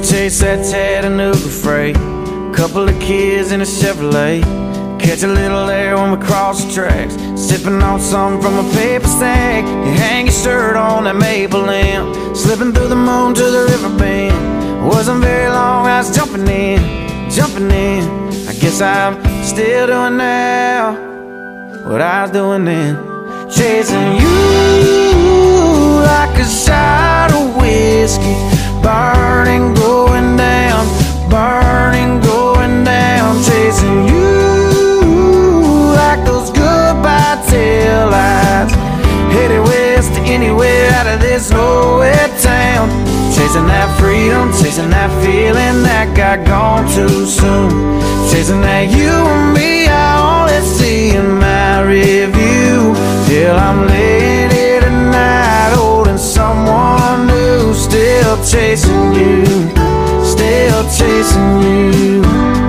chase that Chattanooga freight, couple of kids in a Chevrolet. Catch a little air when we cross the tracks, sipping on something from a paper sack. You hang your shirt on that maple limb, slipping through the moon to the river bend. Wasn't very long, I was jumping in. I guess I'm still doing now what I was doing then. Chasing you like a shot of whiskey, burning, going down, burning, going down. Chasing you like those goodbye tail lights, headed west to anywhere out of this nowhere town. Chasing that freedom, chasing that feeling that got gone too soon. Chasing that you and me, I only see in my review. Till I'm laying here tonight, holding someone new. Still chasing you, still chasing you.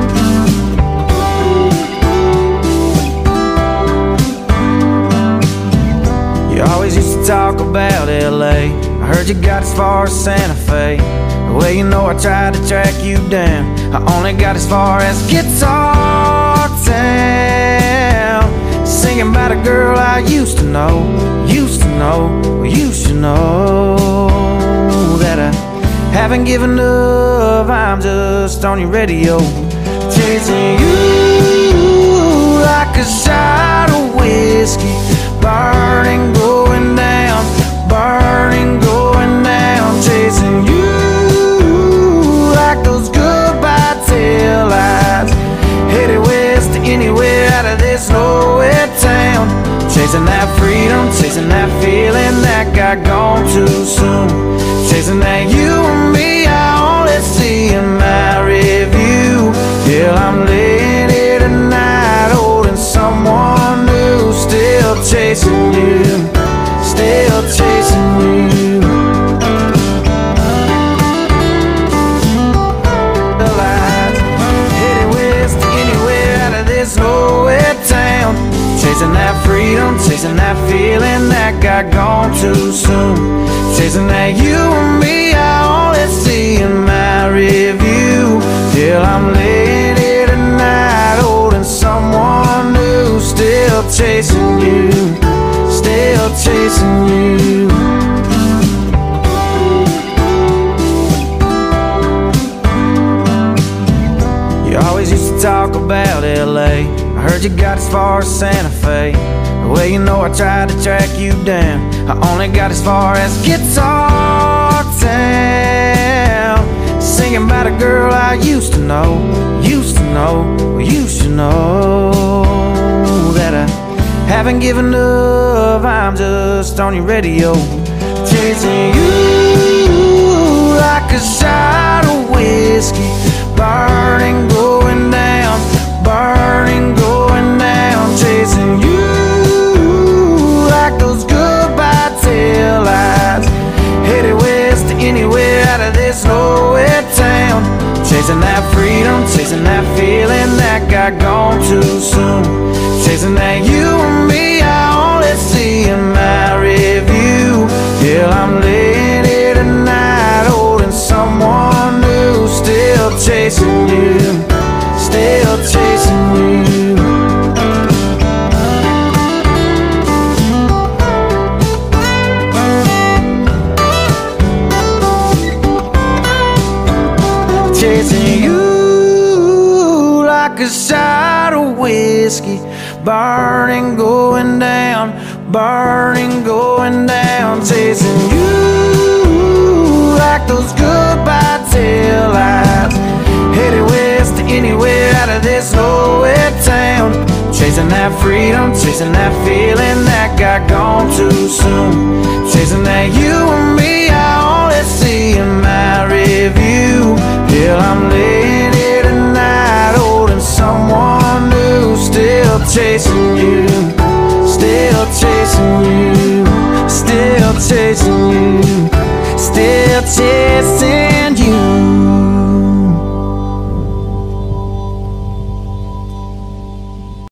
You always used to talk about LA. I heard you got as far as Santa Fe. Well, you know I tried to track you down. I only got as far as Guitar Town, singing about a girl I used to know. Well, you should know that I haven't given up. I'm just on your radio, chasing you like a shot of whiskey, burning, going down, burning, going down. Chasing you like those goodbye tail lights, headed west to anywhere out of this nowhere town. Chasing that freedom, chasing that feeling that got gone too soon. Chasing that you and me, I only see in my review. Till I'm laying here tonight, holding someone new. Still chasing you, still chasing you. The lights, headed west to anywhere out of this nowhere town. Chasing that freedom, chasing that feeling that got gone too soon. Chasing that you and me, I only see in my review. Till I'm laying here tonight, holding someone new. Still chasing you, still chasing you. You always used to talk about LA. I heard you got as far as Santa Fe. Well, you know I tried to track you down. I only got as far as Guitar Town, singing about a girl I used to know. Well, you should know that I haven't given up. I'm just on your radio, chasing you like a shot of whiskey, burning, going down, burning, going down. Chasing you like those goodbye tail lights, headed west to anywhere out of this nowhere town. Chasing that freedom, chasing that feeling that got gone too soon. Chasing that you and me, I only see in my review. Till I'm laying here tonight, holding someone new. Still chasing you, still chasing you. Chasing you like a shot of whiskey, burning, going down, burning, going down. Chasing you like those goodbye tail lights, headed west to anywhere out of this nowhere town. Chasing that freedom, chasing that feeling that got gone too soon. Chasing that you and me, I only see in my review. Till I'm laying here tonight, holding someone new. Still chasing you, still chasing you, still chasing you, still chasing you.